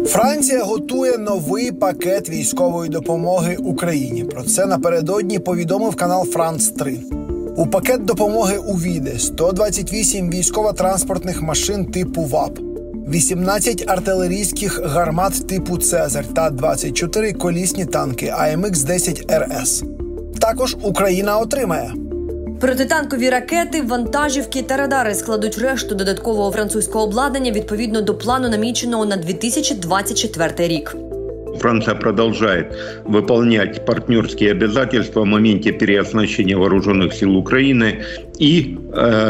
Франція готує новий пакет військової допомоги Україні. Про це напередодні повідомив канал Франц 3. У пакет допомоги увійде 128 військово-транспортних машин типу ВАП, 18 артилерійських гармат типу «Цезарь» та 24 колісні танки АМХ-10 РС. Також Україна отримає протитанкові ракети, вантажівки та радари складуть решту додаткового французького обладнання відповідно до плану, наміченого на 2024 рік. Франция продолжает выполнять партнерские обязательства в моменте переоснащения вооруженных сил Украины и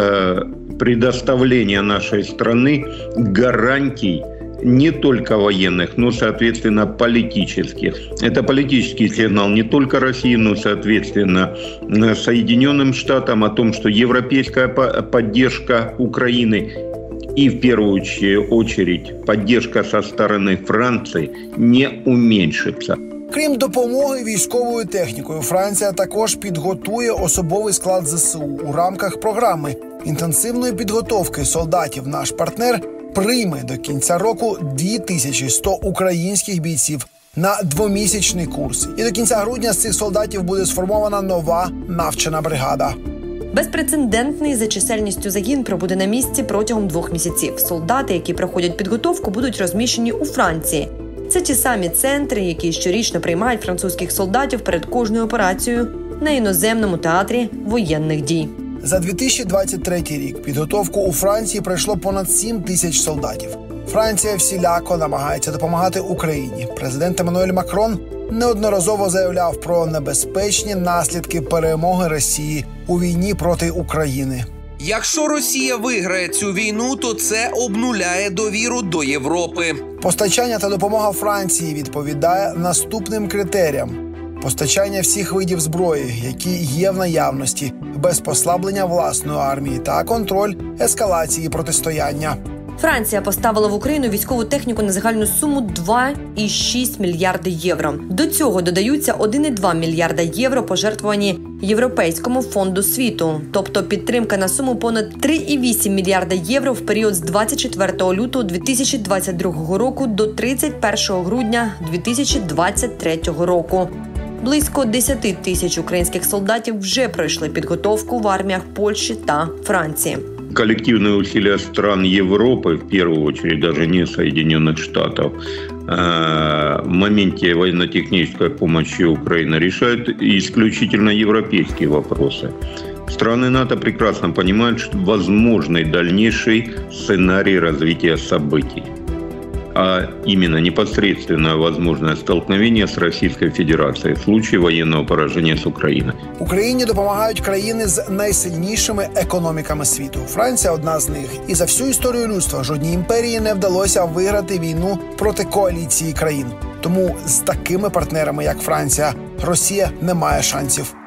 предоставления нашей страны гарантий не только военных, но, соответственно, политических. Это политический сигнал не только России, но, соответственно, Соединенным Штатам о том, что европейская поддержка Украины и, в первую очередь, поддержка со стороны Франции не уменьшится. Крім допомоги військовою технікою, Франція також підготує особовий склад ЗСУ у рамках програми інтенсивної підготовки солдатів. Наш партнер прийме до кінця року 2100 українських бійців на двомісячний курс. І до кінця грудня з цих солдатів буде сформована нова навчена бригада. Безпрецедентний за чисельністю загін пробуде на місці протягом 2 місяців. Солдати, які проходять підготовку, будуть розміщені у Франції. Це ті самі центри, які щорічно приймають французьких солдатів перед кожною операцією на іноземному театрі воєнних дій. За 2023 рік підготовку у Франції пройшло понад 7 тисяч солдатів. Франція всіляко намагається допомагати Україні. Президент Еммануель Макрон неодноразово заявляв про небезпечні наслідки перемоги Росії у війні проти України. Якщо Росія виграє цю війну, то це обнуляє довіру до Європи. Постачання та допомога Франції відповідає наступним критеріям. Постачання всіх видів зброї, які є в наявності, без послаблення власної армії та контроль ескалації протистояння. Франція поставила в Україну військову техніку на загальну суму 2,6 мільярди євро. До цього додаються 1,2 мільярда євро, пожертвовані Європейському фонду світу. Тобто підтримка на суму понад 3,8 мільярда євро в період з 24 лютого 2022 року до 31 грудня 2023 року. Близько 10 тисяч українських солдатів вже пройшли підготовку в арміях Польщі та Франції. Коллективные усилия стран Европы, в первую очередь даже не Соединенных Штатов, в моменте военно-технической помощи Украины решают исключительно европейские вопросы. Страны НАТО прекрасно понимают, что возможный дальнейший сценарий развития событий, а именно непосредственное возможное столкновение с Российской Федерацией в случае военного поражения с Украиной. Україні допомагають країни з найсильнішими економіками світу. Франція – одна з них. І за всю історію людства жодній імперії не вдалося виграти війну проти коаліції країн. Тому з такими партнерами, як Франція, Росія не має шансів.